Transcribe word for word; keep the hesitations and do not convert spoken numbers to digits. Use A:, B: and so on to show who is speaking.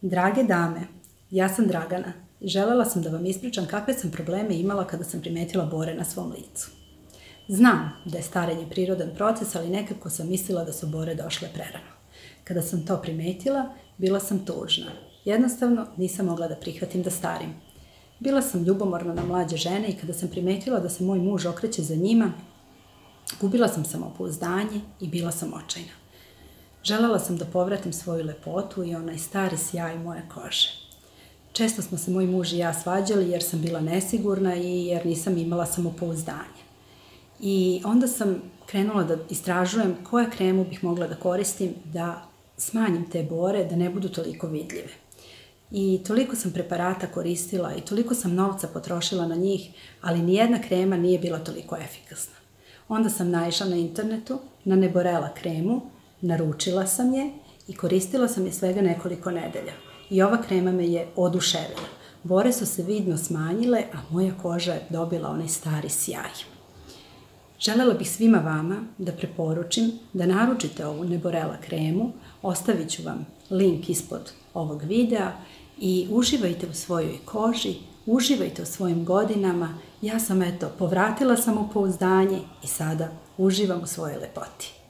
A: Drage dame, ja sam Dragana i želela sam da vam ispričam kakve sam probleme imala kada sam primetila bore na svom licu. Znam da je starenje prirodan proces, ali nekako sam mislila da su bore došle prerano. Kada sam to primetila, bila sam tužna. Jednostavno nisam mogla da prihvatim da starim. Bila sam ljubomorna na mlađe žene i kada sam primetila da se moj muž okreće za njima, gubila sam samopouzdanje i bila sam očajna. Želela sam da povratim svoju lepotu i onaj stari sjaj moje kože. Često smo se moj muž i ja svađali jer sam bila nesigurna i jer nisam imala samopouzdanje. I onda sam krenula da istražujem koje kremu bih mogla da koristim da smanjim te bore, da ne budu toliko vidljive. I toliko sam preparata koristila i toliko sam novca potrošila na njih, ali nijedna krema nije bila toliko efikasna. Onda sam naišla na internetu, na Neborela kremu, naručila sam je i koristila sam je svega nekoliko nedelja. I ova krema me je oduševila. Bore su se vidno smanjile, a moja koža je dobila onaj stari sjaj. Želela bih svima vama da preporučim da naručite ovu Neborela kremu, ostavit ću vam link ispod ovog videa i uživajte u svojoj koži, uživajte u svojim godinama. Ja sam eto povratila samopouzdanje i sada uživam u svojoj lepoti.